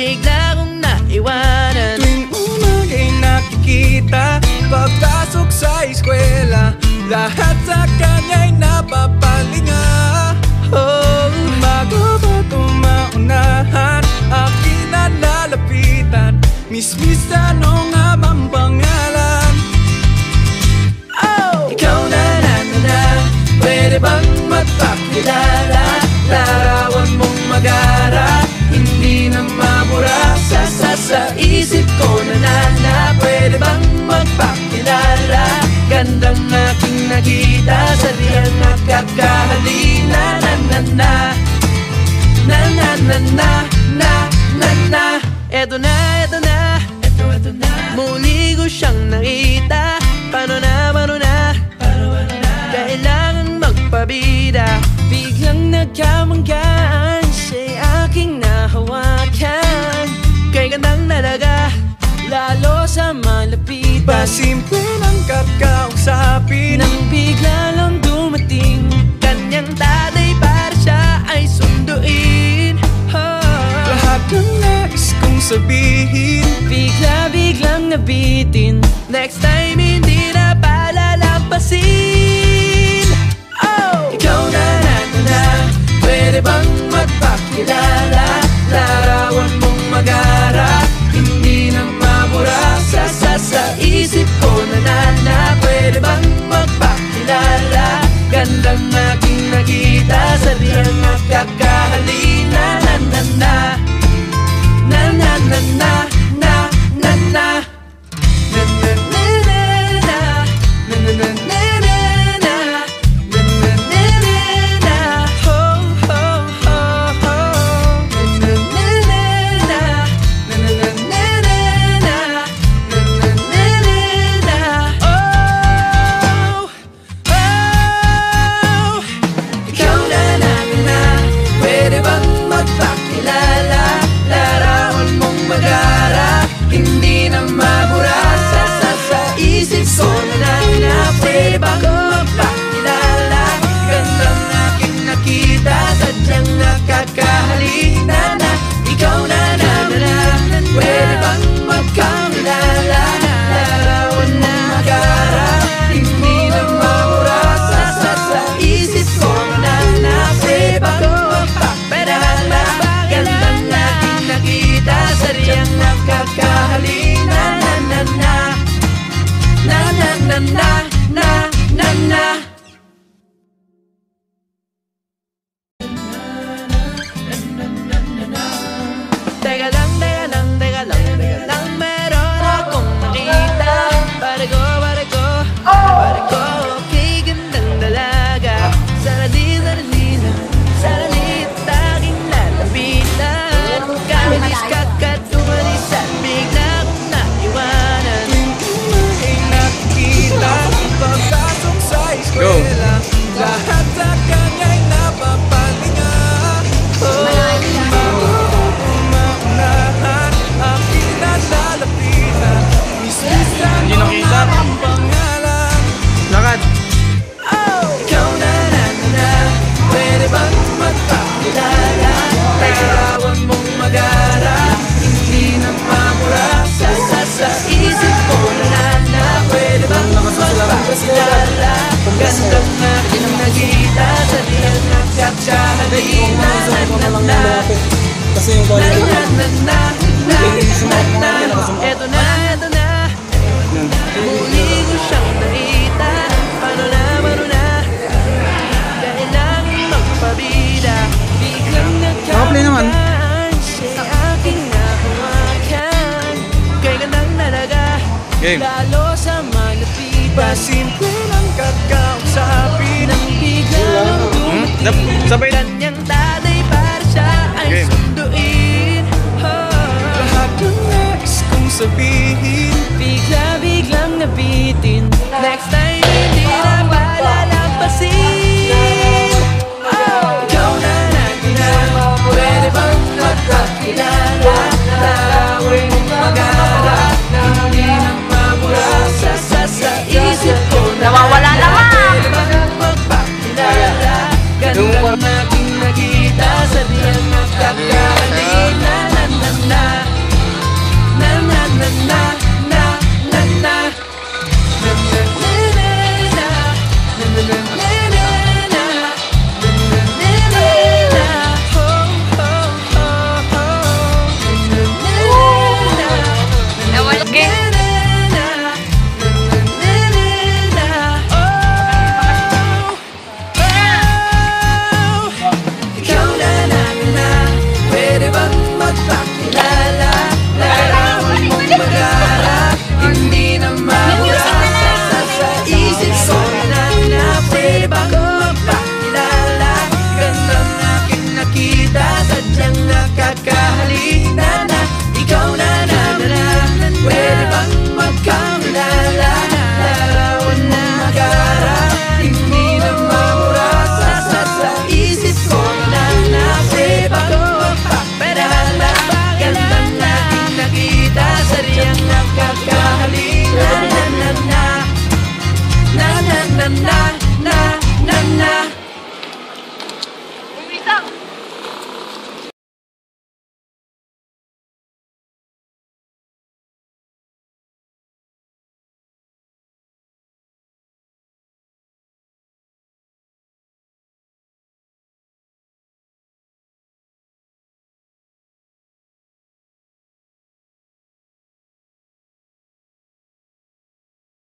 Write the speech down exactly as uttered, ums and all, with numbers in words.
bigla kong naiwanan. Tuwing umagay nakikita, pagpasok sa eskwela, lahat sa kanya'y napapalinga. Oh, bago ba tumaunahan, akin na lalapitan, Miss Miss, ano nga bang pangalan? Oh! Ikaw na na na na, pwede bang magpakilala? Larawan mong magara, hindi na mabura sa sa sa isip ko na na na. Pwede bang magpakilala? Gandang aking nakita, sa riyang nakakahalina. Na na na, na na na na, na na na. Eto na, eto na, eto, eto na. Muli ko siyang nakita. Paano na, paano na, paano, paano na? Kailangan magpabida. Biglang nagkamanggaan, siya'y aking nahawakan. Kay gandang nalaga, lalo sa malapit. Pasimple ng kakausapin, nang bigla lang dumating kanyang tatay para siya ay sunduin. Oh. Lahat ng nais kong sabihin, bigla-biglang nabitin. Next time hindi na palalampasin. Oh! Ikaw na na na na, pwede bang magpakilala? Larawan mong magara, hindi na mabura sa sa sa isip ko na na na. Pwede bang magpakilala? Gandang aking nakita, sa riyang nakakahalina. Na na na, na na na na, na na na. Na na na na na, na na na na na, na na na na. Ho ho ho ho. Na na na na, na na na na na, na na na na. Oh oh. Ikaw na na na, pwede bang magpakilala? Larawan mong magara, hindi na mabura sa sa sa isip ko na na na. Pwede bang magpakilala? Gandang aking nakita, sadyang nakakahalina na. Ikaw na na na na, pwede bang magpakilala? Larawan mong magara, hindi na mabura sa sa sa isip ko na na. Pwede bang magpakilala? Gandang aking nakita, sadyang nakakahalina. Na na na, na na na na, na na na. Teka lang, teka lang, teka lang, teka lang, meron akong nakita. Pare ko, pare ko, pare ko, okay, gandang dalaga. Sarali, sarali lang, sarali at aking lalapitan. Kamilis kakatumalis at bigla kong naiwanan. Tuwing umagay nakikita, pagpasok sa eskwela, lahat sa kanya'y napapalinga. Oh, maunahan, aking nalalapitan, Miss Miss, ano nga ang pangalan? Lakad. Oh! Ikaw na na na na, pwede bang magpakilala? Larawan mong magara, hindi na mabura sa sa sa isip ko na na na. Pwede bang magpakilala? Gandang aking nakita, sa riyang nakakahalina. Na na na, Kasi yung na quality na na na, na na na. Eto na, eto na, muli ko siyang nakita. Paano na, paano na, kailangan magpabida. Biglang Naka-play naman. nagkamanggaan, siya'y aking nahawakan. Kay gandang nalaga, Game. lalo sa malapit. Pasimple ng kakausapin, nang bigla lang dumating Dap- sabay. kanyang tatay para siya ay Game. sunduin. Oh. Lahat ng nais kong sabihin, bigla-biglang nabitin. Next time